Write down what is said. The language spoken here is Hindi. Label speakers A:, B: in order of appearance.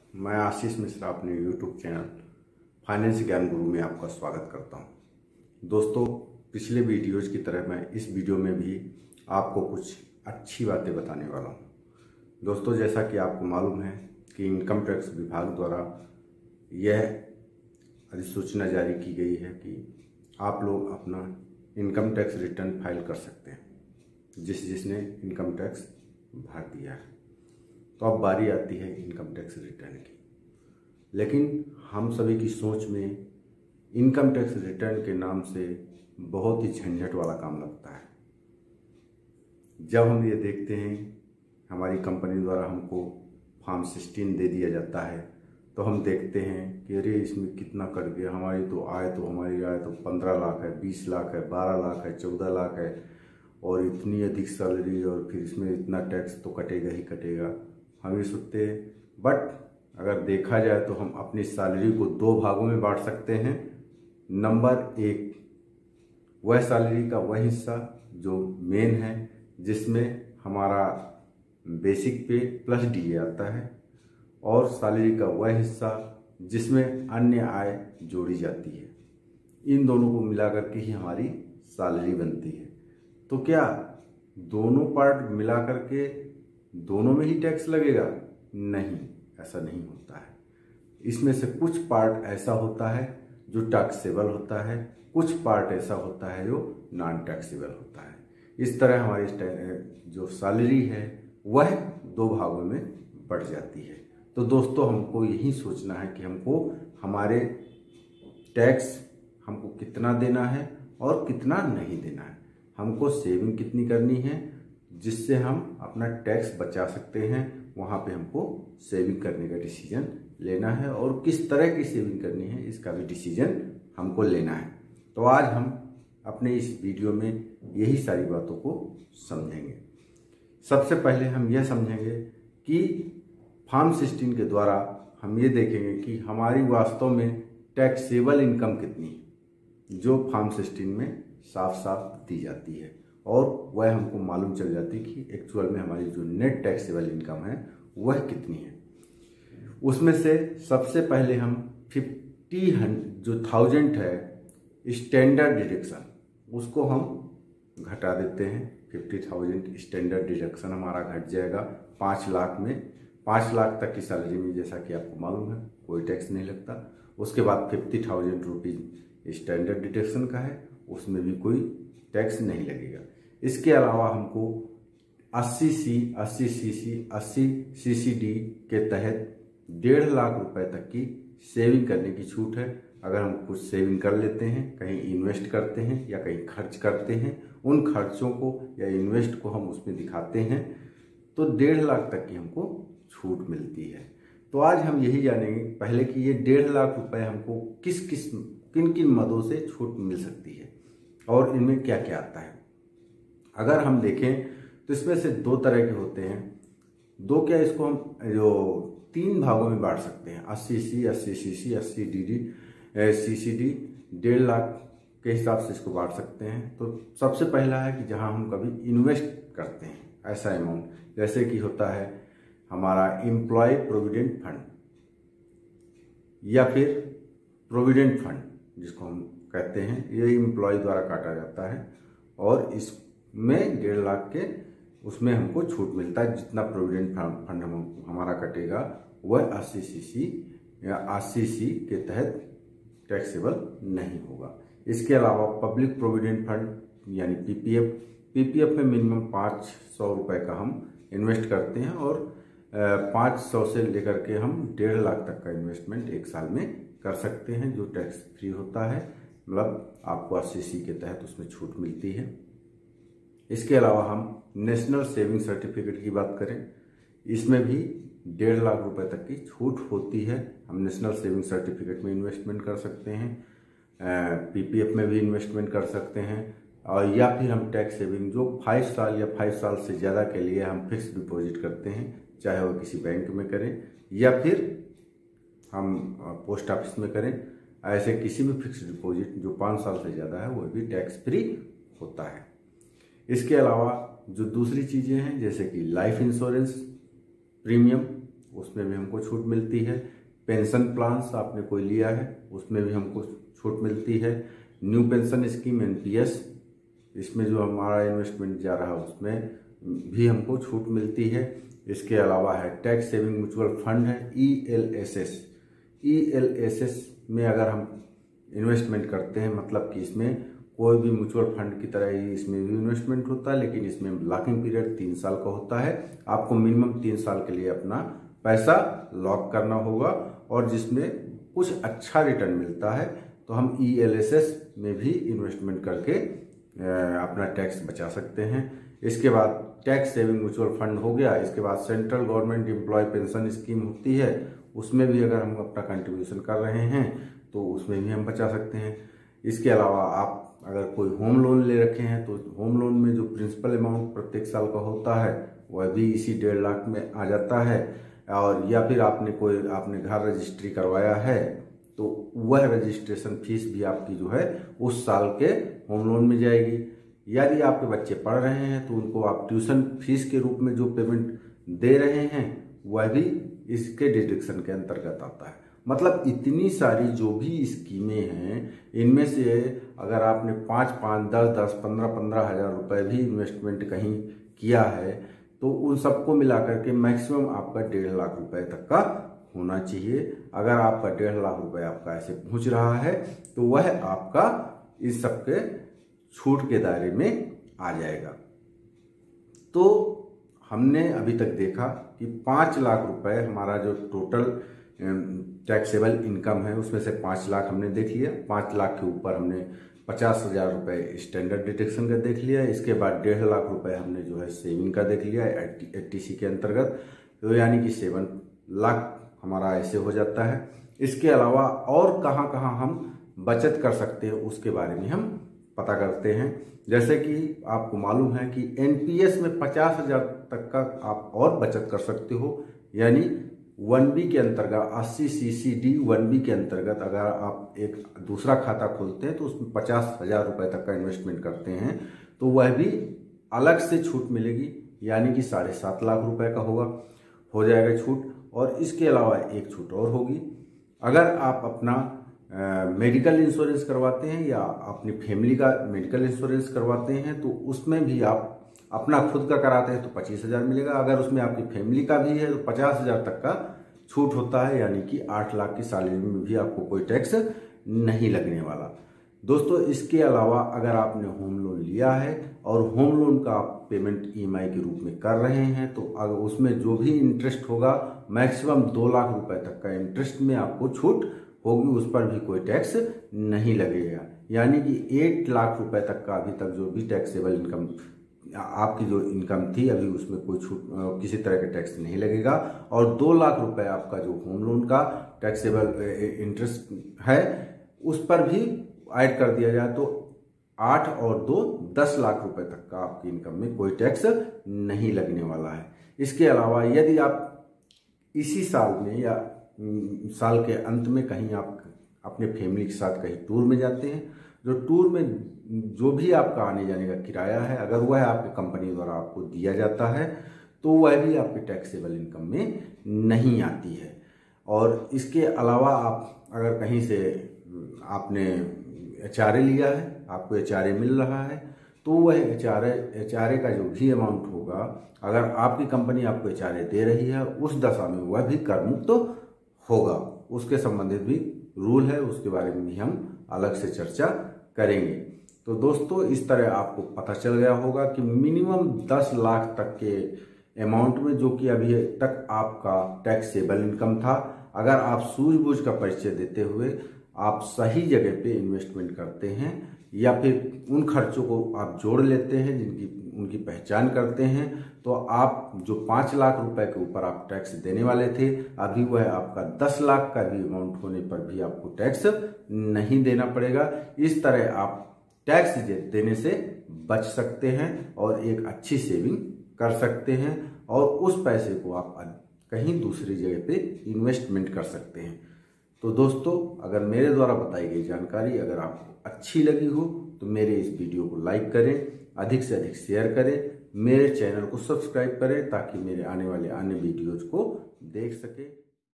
A: मैं आशीष मिश्रा अपने YouTube चैनल फाइनेंस ज्ञान गुरु में आपका स्वागत करता हूं। दोस्तों, पिछले वीडियोज़ की तरह मैं इस वीडियो में भी आपको कुछ अच्छी बातें बताने वाला हूं। दोस्तों, जैसा कि आपको मालूम है कि इनकम टैक्स विभाग द्वारा यह अधिसूचना जारी की गई है कि आप लोग अपना इनकम टैक्स रिटर्न फाइल कर सकते हैं, जिसने इनकम टैक्स भर दिया है। तो अब बारी आती है इनकम टैक्स रिटर्न की। लेकिन हम सभी की सोच में इनकम टैक्स रिटर्न के नाम से बहुत ही झंझट वाला काम लगता है। जब हम ये देखते हैं हमारी कंपनी द्वारा हमको फॉर्म 16 दे दिया जाता है, तो हम देखते हैं कि अरे इसमें कितना कट गया, हमारी आय तो 15 लाख है, 20 लाख है, 12 लाख है, 14 लाख है, और इतनी अधिक सैलरी, और फिर इसमें इतना टैक्स तो कटेगा ही कटेगा। हम ये सोचते हैं, बट अगर देखा जाए तो हम अपनी सैलरी को 2 भागों में बांट सकते हैं। नंबर 1, वह सैलरी का वह हिस्सा जो मेन है, जिसमें हमारा बेसिक पे प्लस डीए आता है, और सैलरी का वह हिस्सा जिसमें अन्य आय जोड़ी जाती है। इन दोनों को मिला करके ही हमारी सैलरी बनती है। तो क्या दोनों पार्ट मिला करके दोनों में ही टैक्स लगेगा? नहीं, ऐसा नहीं होता है। इसमें से कुछ पार्ट ऐसा होता है जो टैक्सेबल होता है, कुछ पार्ट ऐसा होता है जो नॉन टैक्सेबल होता है। इस तरह हमारी जो सैलरी है वह 2 भागों में बढ़ जाती है। तो दोस्तों, हमको यही सोचना है कि हमको हमारे टैक्स हमको कितना देना है और कितना नहीं देना है। हमको सेविंग कितनी करनी है जिससे हम अपना टैक्स बचा सकते हैं, वहाँ पे हमको सेविंग करने का डिसीजन लेना है, और किस तरह की सेविंग करनी है इसका भी डिसीजन हमको लेना है। तो आज हम अपने इस वीडियो में यही सारी बातों को समझेंगे। सबसे पहले हम यह समझेंगे कि फॉर्म 16 के द्वारा हम ये देखेंगे कि हमारी वास्तव में टैक्सेबल इनकम कितनी है, जो फॉर्म 16 में साफ साफ दी जाती है, और वह हमको मालूम चल जाती है कि एक्चुअल में हमारी जो नेट टैक्सेबल इनकम है वह कितनी है। उसमें से सबसे पहले हम 50,000 है स्टैंडर्ड डिडक्शन, उसको हम घटा देते हैं। 50,000 स्टैंडर्ड डिडक्शन हमारा घट जाएगा 5 लाख में। 5 लाख तक की सैलरी में, जैसा कि आपको मालूम है, कोई टैक्स नहीं लगता। उसके बाद 50,000 रुपीज स्टैंडर्ड डिडक्शन का है, उसमें भी कोई टैक्स नहीं लगेगा। इसके अलावा हमको 80 CCD के तहत 1.5 लाख रुपए तक की सेविंग करने की छूट है। अगर हम कुछ सेविंग कर लेते हैं, कहीं इन्वेस्ट करते हैं या कहीं खर्च करते हैं, उन खर्चों को या इन्वेस्ट को हम उसमें दिखाते हैं, तो 1.5 लाख तक की हमको छूट मिलती है। तो आज हम यही जानेंगे पहले कि ये 1.5 लाख रुपए हमको किन किन मदों से छूट मिल सकती है और इनमें क्या क्या आता है। अगर हम देखें तो इसमें से 2 तरह के होते हैं। इसको हम जो 3 भागों में बांट सकते हैं, 80C, 80CC, 80DD, CCD। 1.5 lakh के हिसाब से इसको बांट सकते हैं। तो सबसे पहला है कि जहां हम कभी इन्वेस्ट करते हैं ऐसा अमाउंट, जैसे कि होता है हमारा एम्प्लॉय प्रोविडेंट फंड या फिर प्रोविडेंट फंड जिसको हम कहते हैं, ये एम्प्लॉय द्वारा काटा जाता है, और इसमें 1.5 लाख के उसमें हमको छूट मिलता है। जितना प्रोविडेंट फंड हमारा कटेगा वह 80CC या 80C के तहत टैक्सेबल नहीं होगा। इसके अलावा पब्लिक प्रोविडेंट फंड यानी पीपीएफ में मिनिमम 500 रुपए का हम इन्वेस्ट करते हैं, और 500 से लेकर के हम 1.5 लाख तक का इन्वेस्टमेंट 1 साल में कर सकते हैं, जो टैक्स फ्री होता है। मतलब आपको 80C के तहत उसमें छूट मिलती है। इसके अलावा हम नेशनल सेविंग सर्टिफिकेट की बात करें, इसमें भी 1.5 लाख रुपए तक की छूट होती है। हम नेशनल सेविंग सर्टिफिकेट में इन्वेस्टमेंट कर सकते हैं, पीपीएफ में भी इन्वेस्टमेंट कर सकते हैं, और या फिर हम टैक्स सेविंग जो 5 साल या 5 साल से ज़्यादा के लिए हम फिक्स डिपॉजिट करते हैं, चाहे वो किसी बैंक में करें या फिर हम पोस्ट ऑफिस में करें, ऐसे किसी भी फिक्स डिपॉजिट जो 5 साल से ज़्यादा है वो भी टैक्स फ्री होता है। इसके अलावा जो दूसरी चीज़ें हैं, जैसे कि लाइफ इंश्योरेंस प्रीमियम, उसमें भी हमको छूट मिलती है। पेंशन प्लान्स आपने कोई लिया है उसमें भी हमको छूट मिलती है। न्यू पेंशन स्कीम NPS, इसमें जो हमारा इन्वेस्टमेंट जा रहा है उसमें भी हमको छूट मिलती है। इसके अलावा है टैक्स सेविंग म्यूचुअल फंड है ELSS। ELSS में अगर हम इन्वेस्टमेंट करते हैं, मतलब कि इसमें कोई भी म्यूचुअल फंड की तरह ही इसमें भी इन्वेस्टमेंट होता है, लेकिन इसमें लॉकिंग पीरियड 3 साल का होता है। आपको मिनिमम 3 साल के लिए अपना पैसा लॉक करना होगा और जिसमें कुछ अच्छा रिटर्न मिलता है। तो हम ELSS में भी इन्वेस्टमेंट करके अपना टैक्स बचा सकते हैं। इसके बाद टैक्स सेविंग म्यूचुअल फंड हो गया। इसके बाद central government employee pension scheme होती है, उसमें भी अगर हम अपना कंट्रीब्यूशन कर रहे हैं तो उसमें भी हम बचा सकते हैं। इसके अलावा आप अगर कोई होम लोन ले रखे हैं तो होम लोन में जो प्रिंसिपल अमाउंट प्रत्येक साल का होता है वह भी इसी 1.5 लाख में आ जाता है। और या फिर आपने घर रजिस्ट्री करवाया है तो वह रजिस्ट्रेशन फीस भी आपकी जो है उस साल के होम लोन में जाएगी। यदि आपके बच्चे पढ़ रहे हैं तो उनको आप ट्यूशन फीस के रूप में जो पेमेंट दे रहे हैं वह भी इसके डिडक्शन के अंतर्गत आता है। मतलब इतनी सारी जो भी स्कीमें हैं, इनमें से अगर आपने 5-5, 10-10, 15-15 हज़ार रुपये भी इन्वेस्टमेंट कहीं किया है तो उन सबको मिलाकर के मैक्सिमम आपका 1.5 लाख रुपए तक का होना चाहिए। अगर आपका 1.5 लाख रुपए आपका ऐसे पहुंच रहा है तो वह आपका इस सबके छूट के दायरे में आ जाएगा। तो हमने अभी तक देखा कि 5 लाख रुपए हमारा जो टोटल टैक्सेबल इनकम है उसमें से 5 लाख हमने देख लिया। 5 लाख के ऊपर हमने 50,000 रुपये स्टैंडर्ड डिडक्शन का देख लिया। इसके बाद 1.5 लाख रुपए हमने जो है सेविंग का देख लिया 80C के अंतर्गत, तो यानी कि 7 लाख हमारा ऐसे हो जाता है। इसके अलावा और कहाँ कहाँ हम बचत कर सकते हैं उसके बारे में हम पता करते हैं। जैसे कि आपको मालूम है कि NPS में 50,000 तक का आप और बचत कर सकते हो, यानी 1B के अंतर्गत 80CCD 1B के अंतर्गत अगर आप एक दूसरा खाता खोलते हैं तो उसमें 50,000 रुपये तक का इन्वेस्टमेंट करते हैं तो वह भी अलग से छूट मिलेगी, यानी कि 7.5 लाख रुपए का हो जाएगा छूट। और इसके अलावा एक छूट और होगी, अगर आप अपना मेडिकल इंश्योरेंस करवाते हैं या अपनी फैमिली का मेडिकल इंश्योरेंस करवाते हैं तो उसमें भी आप अपना खुद का कराते हैं तो 25,000 मिलेगा। अगर उसमें आपकी फैमिली का भी है तो 50,000 तक का छूट होता है, यानी कि 8 लाख की सैलरी में भी आपको कोई टैक्स नहीं लगने वाला। दोस्तों, इसके अलावा अगर आपने होम लोन लिया है और होम लोन का आप पेमेंट EMI के रूप में कर रहे हैं तो अगर उसमें जो भी इंटरेस्ट होगा मैक्सिमम 2 लाख रुपए तक का इंटरेस्ट में आपको छूट होगी, उस पर भी कोई टैक्स नहीं लगेगा। यानी कि 8 लाख रुपए तक का अभी तक जो भी टैक्सेबल इनकम आपकी जो इनकम थी अभी उसमें कोई छूट किसी तरह का टैक्स नहीं लगेगा। और 2 लाख रुपए आपका जो होम लोन का टैक्सेबल इंटरेस्ट है उस पर भी ऐड कर दिया जाए तो 8 और 2 10 लाख रुपए तक का आपकी इनकम में कोई टैक्स नहीं लगने वाला है। इसके अलावा यदि आप इसी साल में या साल के अंत में कहीं आप अपने फैमिली के साथ कहीं टूर में जाते हैं, जो टूर में जो भी आपका आने जाने का किराया है अगर वह आपकी कंपनी द्वारा आपको दिया जाता है तो वह भी आपकी टैक्सेबल इनकम में नहीं आती है। और इसके अलावा आप अगर कहीं से आपने HRA लिया है, आपको HRA मिल रहा है तो वह HRA का जो भी अमाउंट होगा, अगर आपकी कंपनी आपको HRA दे रही है उस दशा में वह भी कर मुक्त होगा। उसके संबंधित भी रूल है, उसके बारे में भी हम अलग से चर्चा करेंगे। तो दोस्तों, इस तरह आपको पता चल गया होगा कि मिनिमम 10 लाख तक के अमाउंट में जो कि अभी तक आपका टैक्सेबल इनकम था, अगर आप सूझबूझ का परिचय देते हुए आप सही जगह पे इन्वेस्टमेंट करते हैं या फिर उन खर्चों को आप जोड़ लेते हैं जिनकी उनकी पहचान करते हैं तो आप जो 5 लाख रुपए के ऊपर आप टैक्स देने वाले थे अभी वह आपका 10 लाख का भी अमाउंट होने पर भी आपको टैक्स नहीं देना पड़ेगा। इस तरह आप टैक्स देने से बच सकते हैं और एक अच्छी सेविंग कर सकते हैं और उस पैसे को आप कहीं दूसरी जगह पे इन्वेस्टमेंट कर सकते हैं। तो दोस्तों, अगर मेरे द्वारा बताई गई जानकारी अगर आपको अच्छी लगी हो तो मेरे इस वीडियो को लाइक करें, अधिक से अधिक शेयर करें मेरे चैनल को सब्सक्राइब करें ताकि मेरे आने वाले अन्य वीडियोज को देख सके।